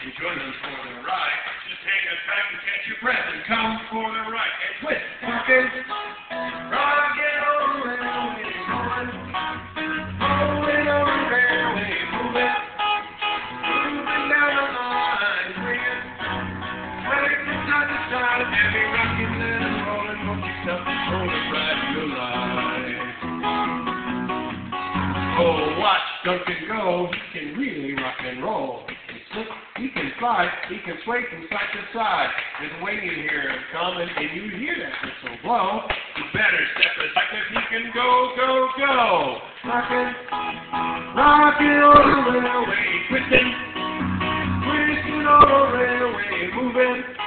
You join them for the ride. Just hang it back and catch your breath and come for the ride. And twist. Rockin', rockin' on the railway, rolling on the railway, moving down the line, swinging, swaying from side to side, every rockin' and rolling, hope yourself for the ride of your life. Oh, watch Duncan go, he can really rock and roll. He can fly, he can sway from side to side. And when you hear him coming and you hear that whistle blow, you better step aside because he can go, go, go. Rockin', rockin' on the railway, twisting, twisting on the railway, moving.